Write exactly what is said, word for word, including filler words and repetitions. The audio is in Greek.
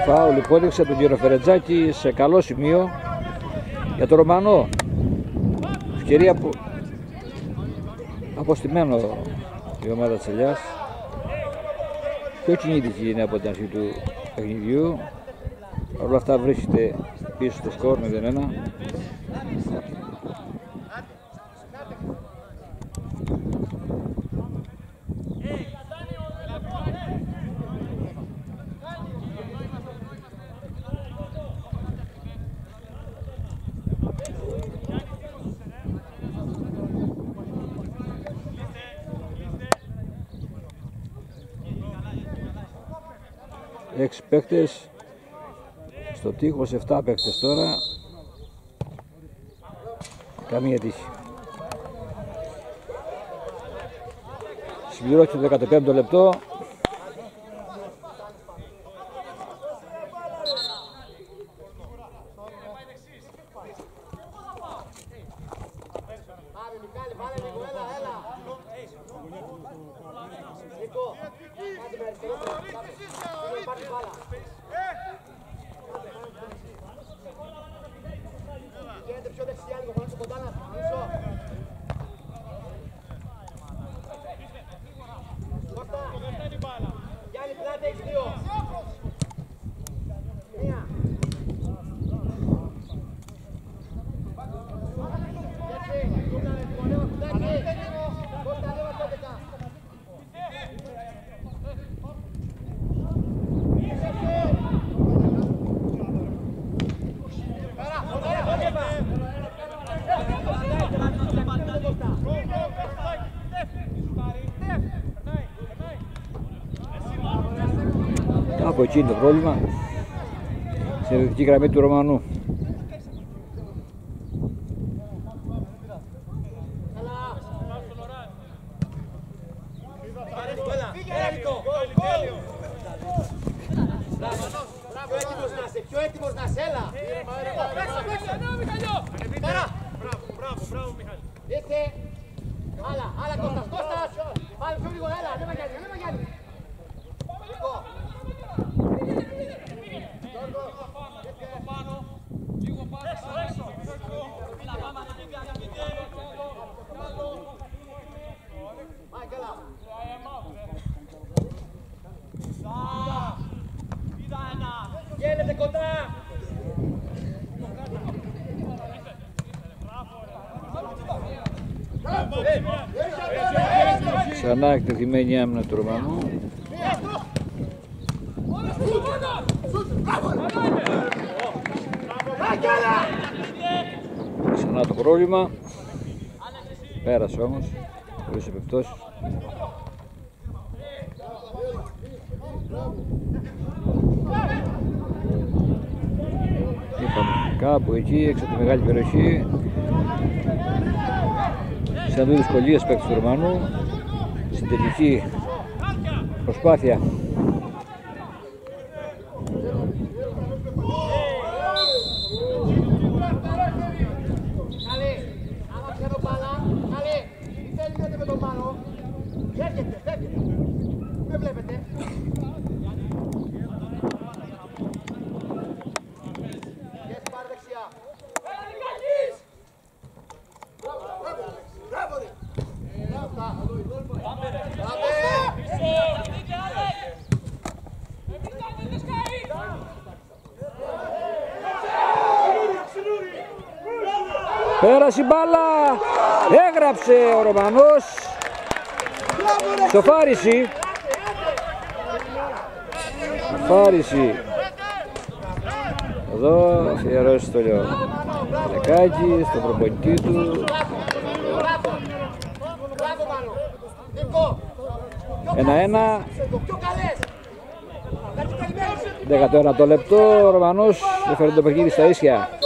Φάουλ υπόδειξε τον κύριο Φερετζάκη σε καλό σημείο για τον Ρωμανό. Ευκαιρία που αποστημένο η ομάδα της Ελιάς. Πιο κινητική είναι από την αρχή του παιχνιδιού. Παρ' όλα αυτά βρίσκεται πίσω στο σκορ μηδέν ένα. Έξι παίκτες στο τείχος, εφτά παίκτες τώρα. Καμία τύχη. Συμπληρώσει το δεκαπέμπτο λεπτό. Από εκεί είναι το πρόβλημα, στη δυτική γραμμή του Ρωμανού. Πιο έτοιμος να σε, έλα! Ήρθε! Άλλα, άλλα Κώστας, Κώστας! Πάλι πιο λίγο, έλα, δεν μαγιάνει, δεν μαγιάνει! Γέλετε κοντά! Ξανά εκτεθειμένη άμυνα του Ρωμανού. Ξανά το πρόβλημα. Πέρασε όμως, χωρίς επιπτώσεις. Είπαμε, κάπου εκεί, έξω από τη μεγάλη περιοχή, σε αντί δυσκολίες παίκτες του Ρωμανού, στην τελική προσπάθεια. Πέρασε η μπάλα, έγραψε ο Ρωμανός, σοφάριση, σοφάριση, εδώ αφιερώσει το λέω, Λεκάκη, στον προπονητή του, ένα-ένα, δέκατο ένατο λεπτό, ο Ρωμανός έφερε το παιχνίδι στα ίσια.